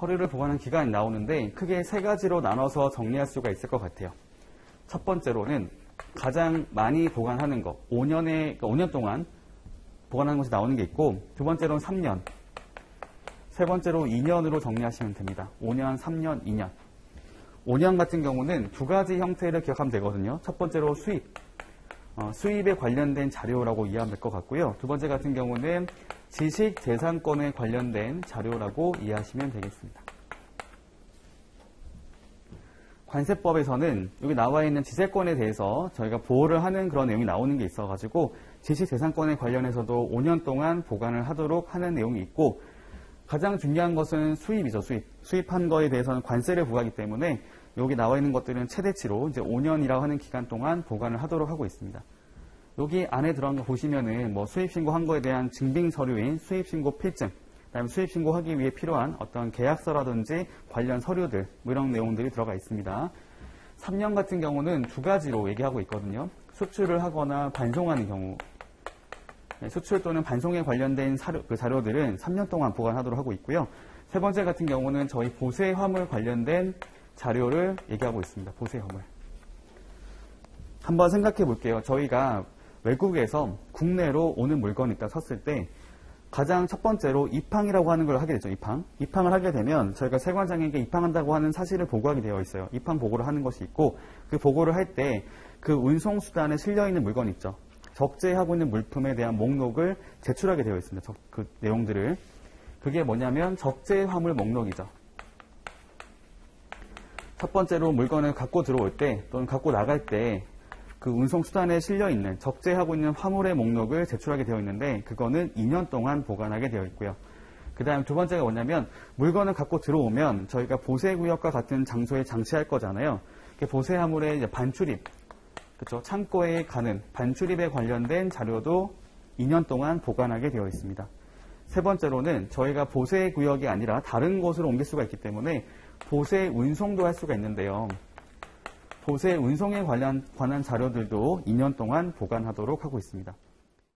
서류를 보관한 기간이 나오는데 크게 세 가지로 나눠서 정리할 수가 있을 것 같아요. 첫 번째로는 가장 많이 보관하는 거, 5년 동안 보관하는 것이 나오는 게 있고, 두 번째로는 3년, 세 번째로 2년으로 정리하시면 됩니다. 5년, 3년, 2년. 5년 같은 경우는 두 가지 형태를 기억하면 되거든요. 첫 번째로 수입에 관련된 자료라고 이해하면 될 것 같고요. 두 번째 같은 경우는 지식재산권에 관련된 자료라고 이해하시면 되겠습니다. 관세법에서는 여기 나와 있는 지재권에 대해서 저희가 보호를 하는 그런 내용이 나오는 게 있어가지고 지식재산권에 관련해서도 5년 동안 보관을 하도록 하는 내용이 있고, 가장 중요한 것은 수입이죠. 수입한 거에 대해서는 관세를 부과하기 때문에 여기 나와 있는 것들은 최대치로 이제 5년이라고 하는 기간 동안 보관을 하도록 하고 있습니다. 여기 안에 들어간 거 보시면은 뭐 수입신고한 거에 대한 증빙 서류인 수입신고 필증, 그다음에 수입신고하기 위해 필요한 어떤 계약서라든지 관련 서류들, 뭐 이런 내용들이 들어가 있습니다. 3년 같은 경우는 두 가지로 얘기하고 있거든요. 수출을 하거나 반송하는 경우, 수출 또는 반송에 관련된 자료들은 3년 동안 보관하도록 하고 있고요. 세 번째 같은 경우는 저희 보세 화물 관련된 자료를 얘기하고 있습니다. 보세 화물. 한번 생각해 볼게요. 저희가 외국에서 국내로 오는 물건이 있다 쳤을 때 가장 첫 번째로 입항이라고 하는 걸 하게 되죠. 입항을 하게 되면 저희가 세관장에게 입항한다고 하는 사실을 보고하게 되어 있어요. 입항 보고를 하는 것이 있고, 그 보고를 할 때 그 운송수단에 실려있는 물건 있죠. 적재하고 있는 물품에 대한 목록을 제출하게 되어 있습니다. 그 내용들을. 그게 뭐냐면 적재 화물 목록이죠. 첫 번째로 물건을 갖고 들어올 때 또는 갖고 나갈 때 그 운송수단에 실려있는 적재하고 있는 화물의 목록을 제출하게 되어 있는데, 그거는 2년 동안 보관하게 되어 있고요. 그 다음 두 번째가 뭐냐면 물건을 갖고 들어오면 저희가 보세구역과 같은 장소에 장치할 거잖아요. 보세 화물의 이제 반출입, 그렇죠? 창고에 가는 반출입에 관련된 자료도 2년 동안 보관하게 되어 있습니다. 세 번째로는 저희가 보세 구역이 아니라 다른 곳으로 옮길 수가 있기 때문에 보세 운송도 할 수가 있는데요. 보세 운송에 관한 자료들도 2년 동안 보관하도록 하고 있습니다.